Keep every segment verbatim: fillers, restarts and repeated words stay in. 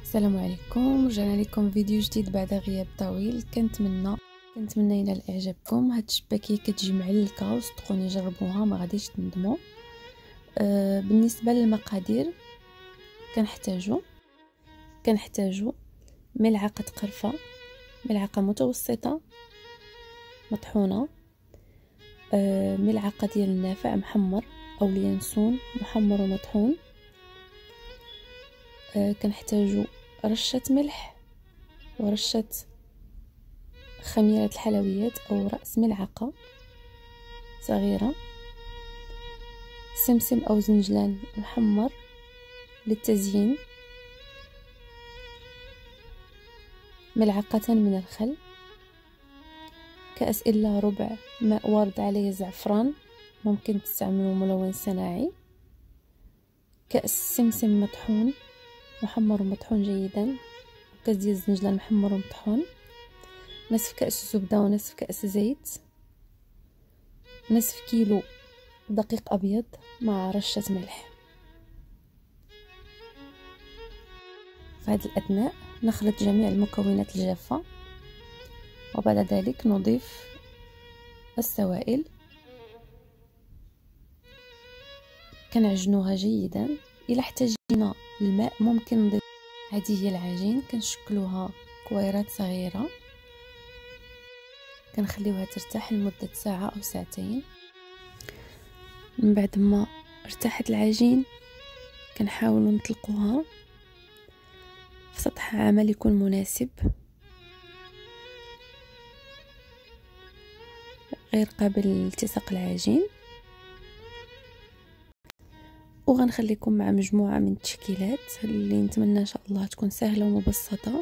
السلام عليكم، رجعنا لكم فيديو جديد بعد غياب طويل. كنتمنى كنتمنى ينال اعجابكم. هاد الشباكيه كتجي معلكه وصدقوني جربوها ما غاديش تندموا. أه بالنسبه للمقادير كنحتاجو كنحتاجو ملعقه قرفه، ملعقه متوسطه مطحونه، أه ملعقه ديال النافع محمر او اليانسون محمر ومطحون. أه كنحتاجو رشه ملح ورشه خميرة الحلويات أو رأس ملعقة صغيرة، سمسم أو زنجلان محمر للتزيين، ملعقة من الخل، كأس إلا ربع ماء ورد عليه زعفران، ممكن تستعملوا ملون صناعي، كأس سمسم مطحون محمر ومطحون جيدا، كأس ديال الزنجلان محمر ومطحون، نصف كأس زبدة ونصف كأس زيت، نصف كيلو دقيق أبيض مع رشة ملح. في هذا الأثناء نخلط جميع المكونات الجافة، وبعد ذلك نضيف السوائل، كنعجنوها جيدا. إلى احتاجنا الماء ممكن نضيف. هذه هي العجين، كنشكلوها كويرات صغيرة، كنخليوها ترتاح لمدة ساعة أو ساعتين. من بعد ما ارتاحت العجين كنحاولوا نطلقوها في سطح عمل يكون مناسب غير قابل لالتصاق العجين، وغنخليكم مع مجموعة من التشكيلات اللي نتمنى ان شاء الله تكون سهلة ومبسطة.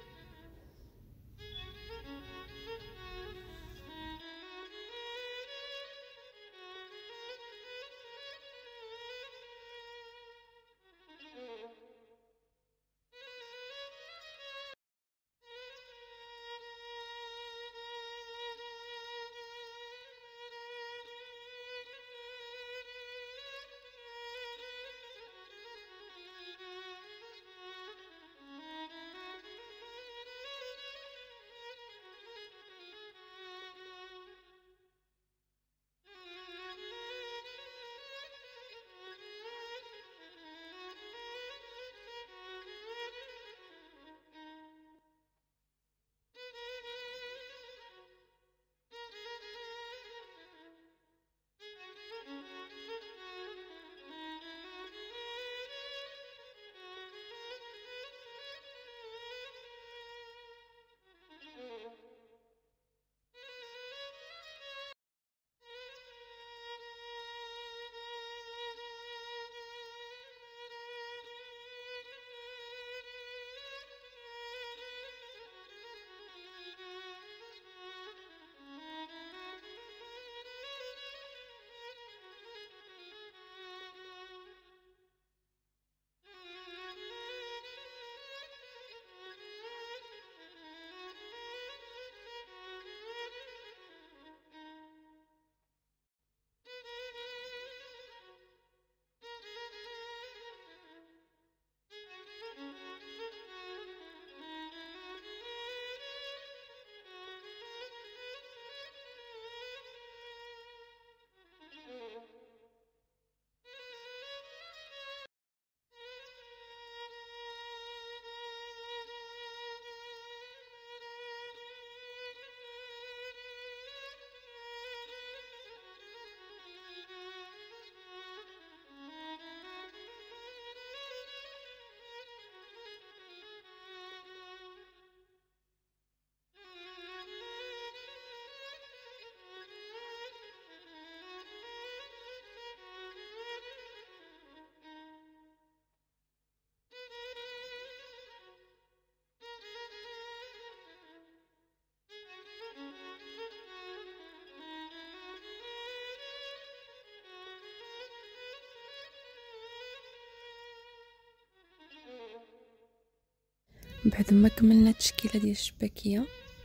بعد ما كملنا التشكيله ديال الشباكيه،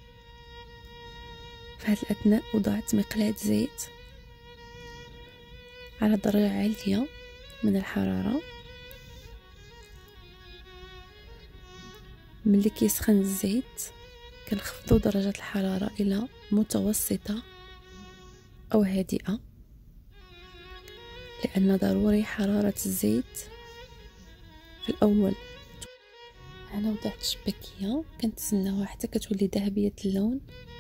في هذا الاثناء وضعت مقلاة زيت على درجه عاليه من الحراره، ملي كيسخن الزيت كنخفضوا درجة الحرارة إلى متوسطة أو هادئة، لأن ضروري حرارة الزيت في الأول. أنا وضعت الشباكية كنتسناوها حتى كتولي ذهبية اللون.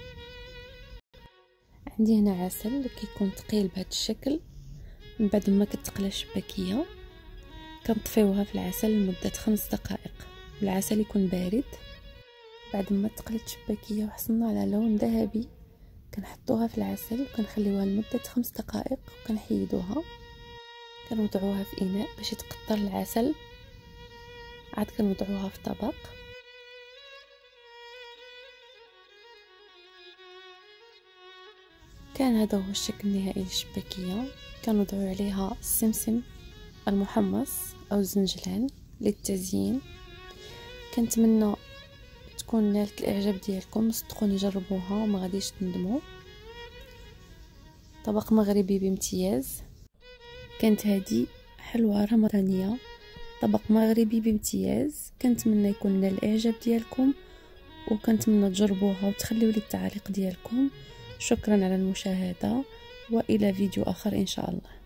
عندي هنا عسل كيكون ثقيل بهذا الشكل. من بعد ما كتقلى الشباكية كنطفيوها في العسل لمدة خمس دقائق، العسل يكون بارد. بعد ما تقلت الشباكية وحصلنا على لون ذهبي كنحطوها في العسل وكنخليوها لمدة خمس دقائق وكنحيدوها. كنوضعوها في إناء باش يتقطر العسل، عاد كنوضعوها في طبق. كان هذا هو الشكل النهائي للشباكية. كنوضعو عليها السمسم المحمص أو الزنجلان للتزيين. كنتمنى تكون نالت الاعجاب ديالكم، صدقوني جربوها وما غاديش تندموا. طبق مغربي بامتياز. كانت هذه حلوى رمضانيه، طبق مغربي بامتياز. كنتمنى يكون نال الاعجاب ديالكم، وكنتمنى تجربوها وتخليوا لي التعليق ديالكم. شكرا على المشاهده، والى فيديو اخر ان شاء الله.